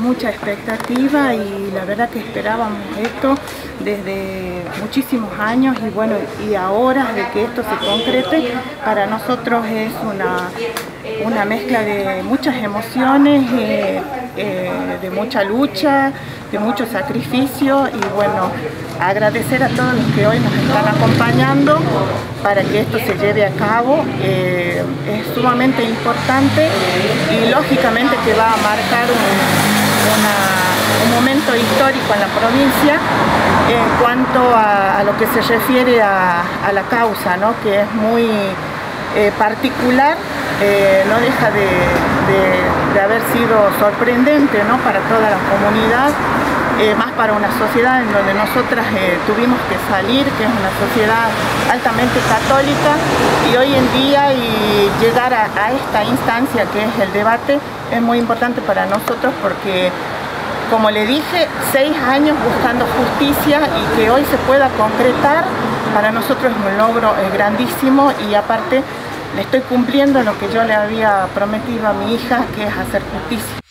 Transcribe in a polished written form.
mucha expectativa y la verdad que esperábamos esto desde muchísimos años y bueno, y ahora de que esto se concrete, para nosotros es una mezcla de muchas emociones, de mucha lucha, de mucho sacrificio y bueno, agradecer a todos los que hoy nos están acompañando para que esto se lleve a cabo. Es sumamente importante y lógicamente que va a marcar un momento histórico en la provincia en cuanto a lo que se refiere a la causa, ¿no? Que es muy particular, no deja de haber sido sorprendente, ¿no? Para toda la comunidad, más para una sociedad en donde nosotras tuvimos que salir, que es una sociedad altamente católica, y hoy en día y llegar a esta instancia que es el debate es muy importante para nosotros porque, como le dije, 6 años buscando justicia y que hoy se pueda concretar, para nosotros es un logro grandísimo y aparte le estoy cumpliendo lo que yo le había prometido a mi hija, que es hacer justicia.